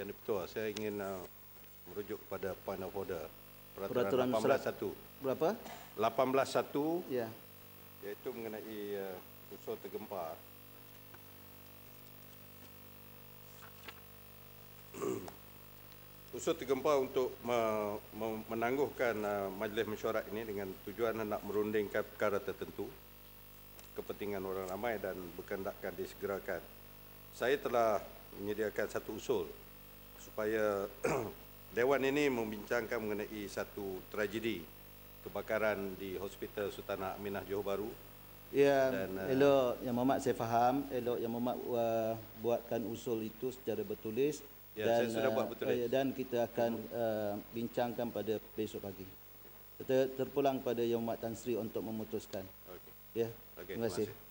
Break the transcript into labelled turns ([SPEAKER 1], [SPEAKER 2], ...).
[SPEAKER 1] Yang Ketua, saya ingin merujuk kepada Point of Order
[SPEAKER 2] Peraturan
[SPEAKER 1] 18.1.
[SPEAKER 2] Berapa?
[SPEAKER 1] 18.1
[SPEAKER 2] Ya.
[SPEAKER 1] iaitu mengenai usul tergempar. Usul tergempar untuk menangguhkan majlis mesyuarat ini dengan tujuan nak merundingkan perkara tertentu, kepentingan orang ramai dan berkendakkan disegerakan. Saya telah menyediakan satu usul supaya Dewan ini membincangkan mengenai satu tragedi kebakaran di Hospital Sultanah Aminah Johor Bahru.
[SPEAKER 2] Ya,
[SPEAKER 1] Dan,
[SPEAKER 2] elok Yang Mohd saya faham, elok Yang Mohd buatkan usul itu secara bertulis.
[SPEAKER 1] Ya,
[SPEAKER 2] dan,
[SPEAKER 1] saya sudah buat bertulis.
[SPEAKER 2] Dan kita akan bincangkan pada besok pagi. Kita terpulang pada Yang Mohd Tan Sri untuk memutuskan.
[SPEAKER 1] Okey.
[SPEAKER 2] Ya,
[SPEAKER 1] Okey,
[SPEAKER 2] terima kasih.
[SPEAKER 1] terima kasih.